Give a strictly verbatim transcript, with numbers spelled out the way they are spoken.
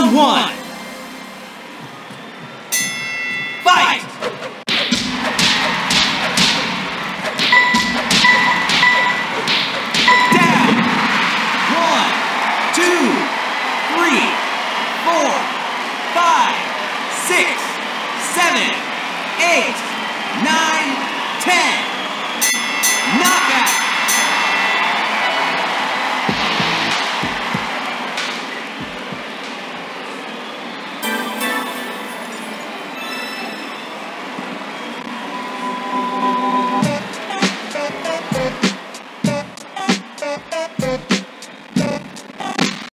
Round one. Fight! Down! One, two, three, four, five, six, seven, eight, nine, ten. Nine.